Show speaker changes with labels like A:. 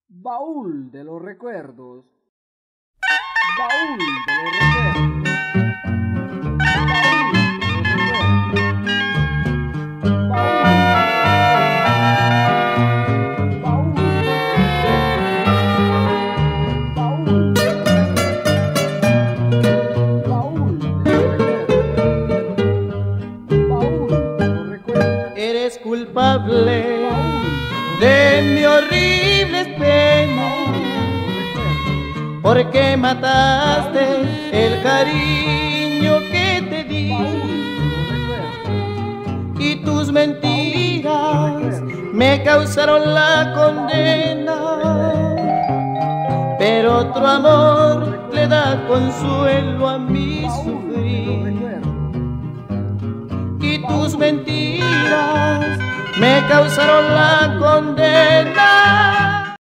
A: Baúl de los recuerdos. Baúl de los recuerdos.
B: Eres culpable de mi horrible pena, porque mataste el cariño que te di, y tus mentiras me causaron la condena, pero otro amor le da consuelo a mi sufrir. Y tus mentiras me causaron la condena,